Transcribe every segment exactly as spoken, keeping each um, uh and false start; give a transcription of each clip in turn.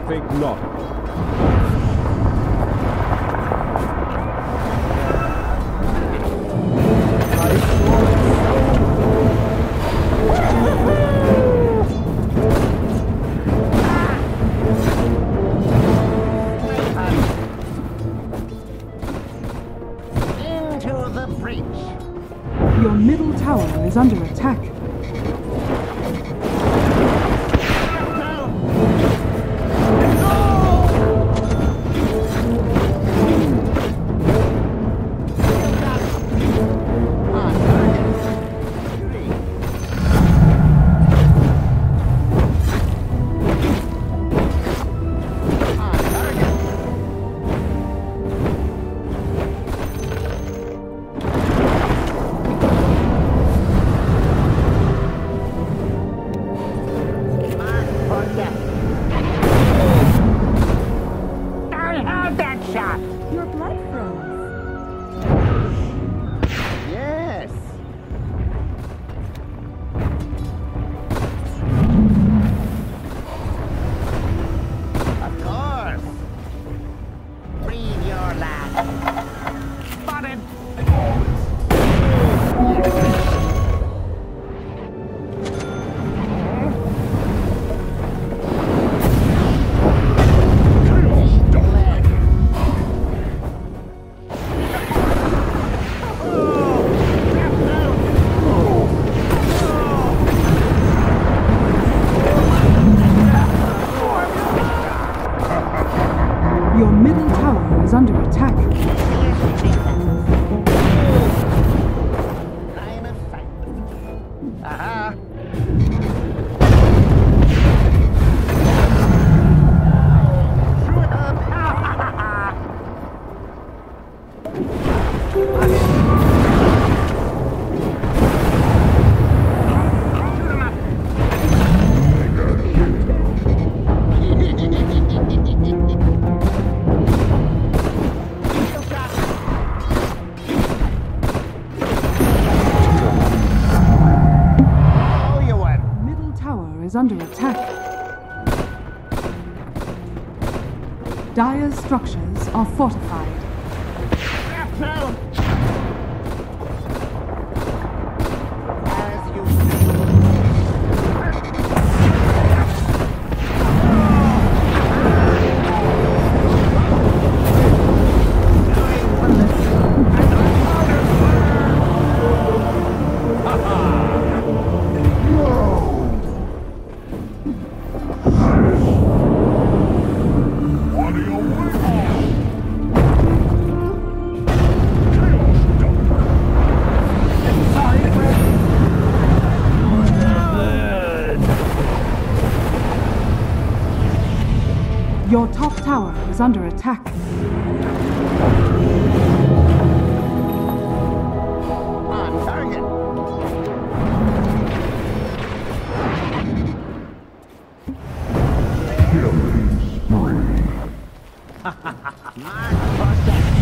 think not. Into the breach. Your middle tower is under attack. Your blood froze. Yes. Of course. Breathe your last. Spotted. Your middle tower is under attack. Line of sight. Aha. Shoot Is under attack. Dire's structures are fortified. As you Your top tower is under attack. on target. Killing spree. Mark for death.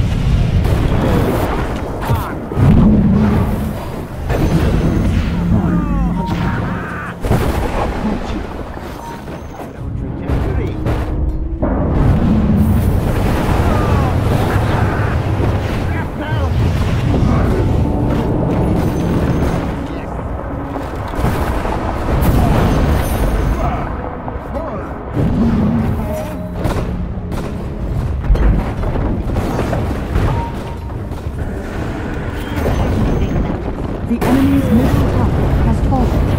The enemy's middle tower has fallen.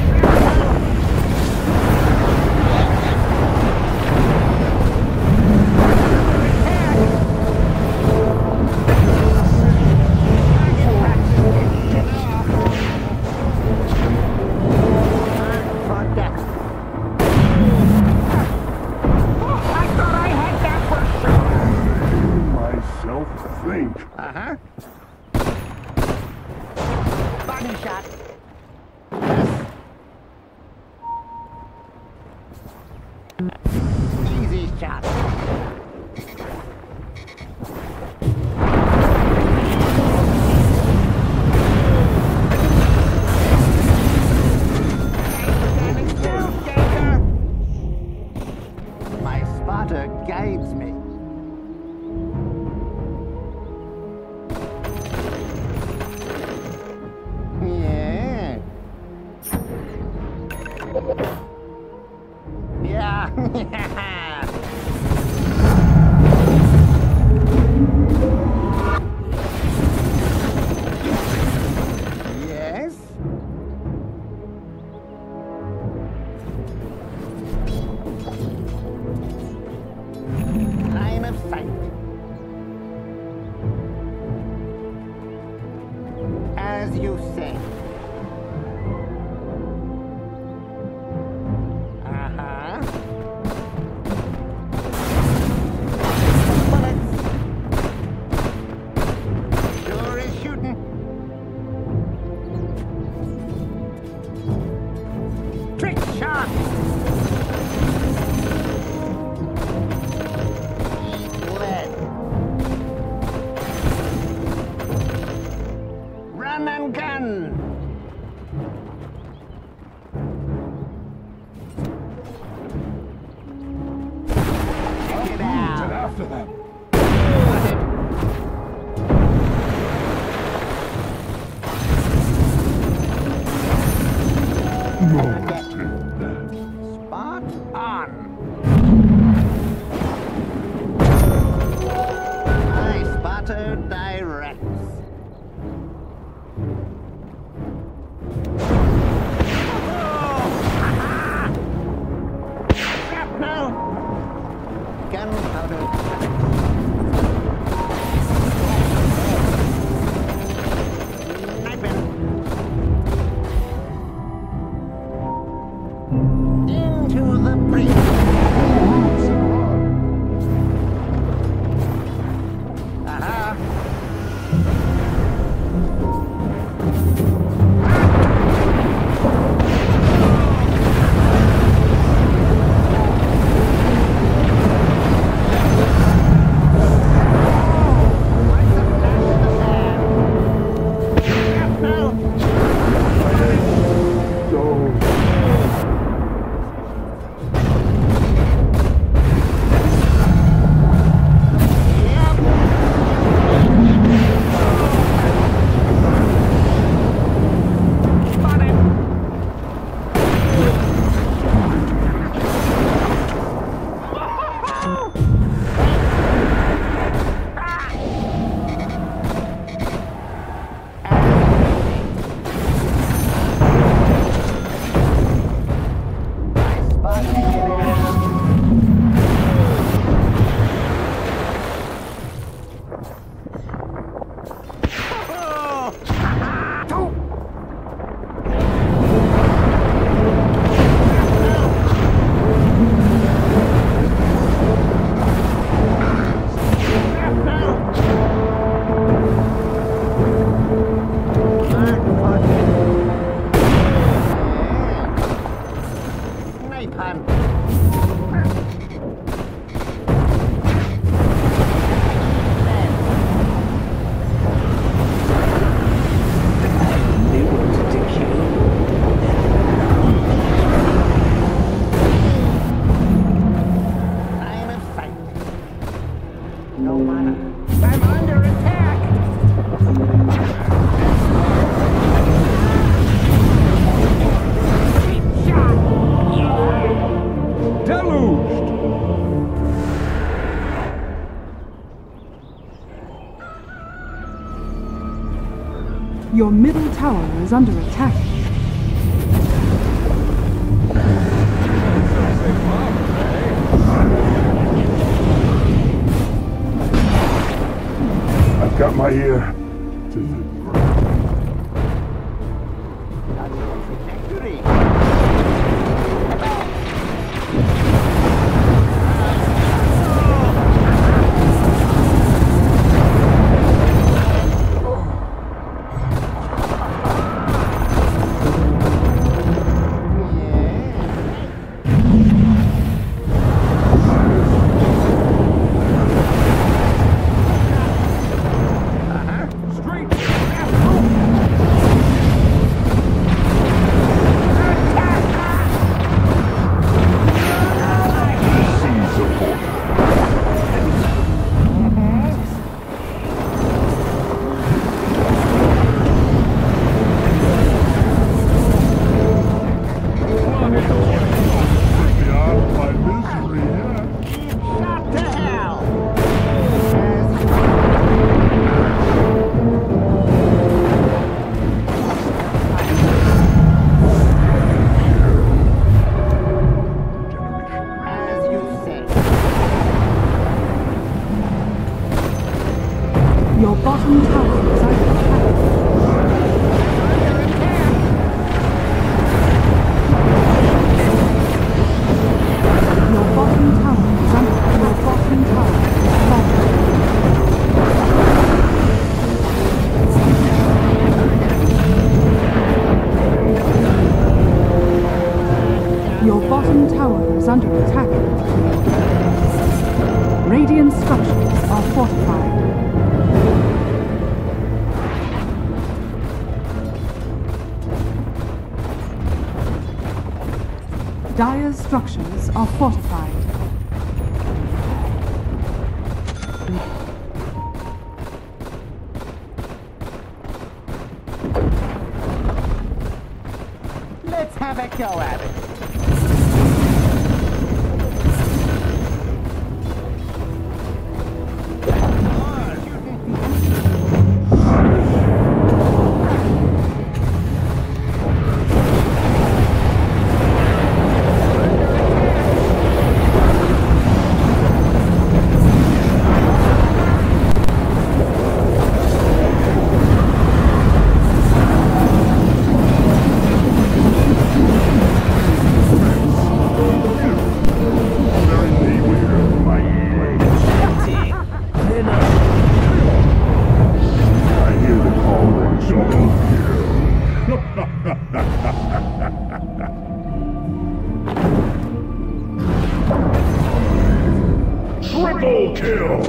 For death. I thought I had that for sure. Myself think. Uh-huh. Body shot. Yes. Easy shot. Standing still, Gator. My Sparta guides me. Yeah. Yeah. Yes. Line of sight. As you say. Uh-huh. Bullets. Sure is shooting. Trick shot. Lead. Run and gun. Check it out. After them. Spot on. I spotter directs. Shrapnel. Gunpowder. Sniping. Into the breach. Aha. No matter. I'm under attack! Cheap shot! Yeah! Deluged! Your middle tower is under attack. I've got my ear to the ground. Victory! Your bottom tower is under attack. Your bottom tower is under attack. Your bottom tower is falling. Your bottom tower is under attack. Radiant structures are fortified. Dire's structures are fortified. Let's have a go at it. Triple kill!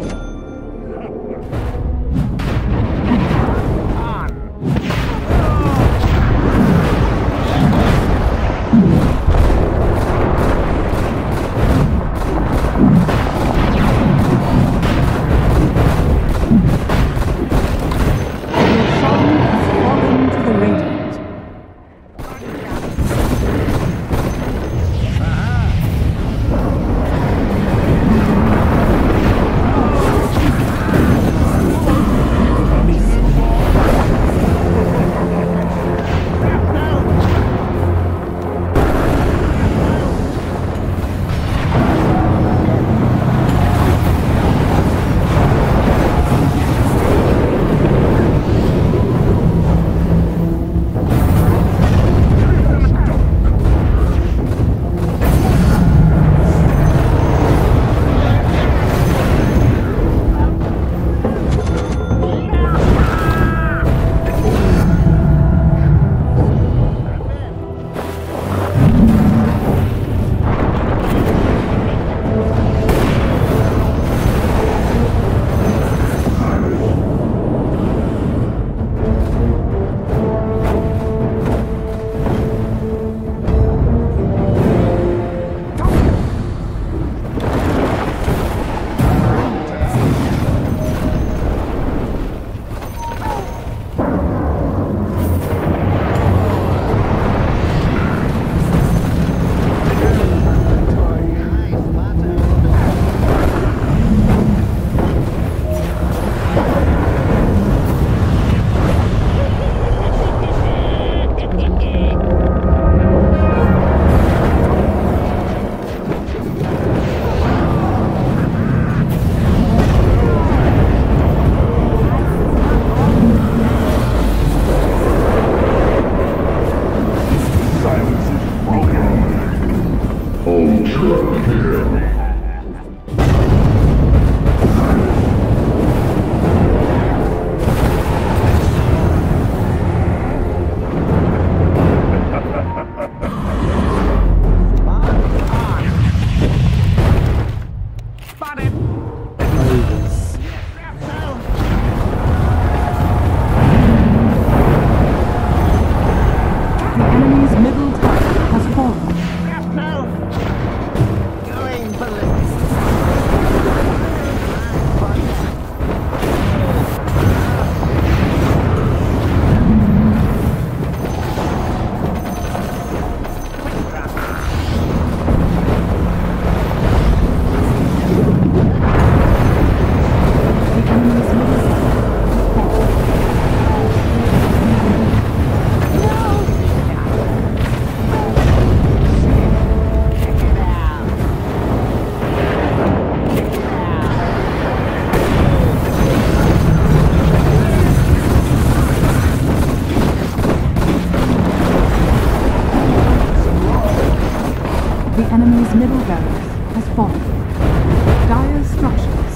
Your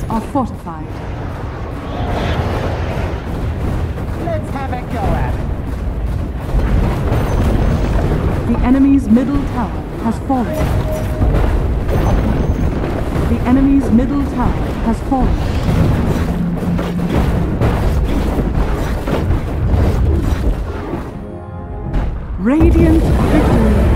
are fortified. Let's have a go at it. The enemy's middle tower has fallen. The enemy's middle tower has fallen. Radiant victory.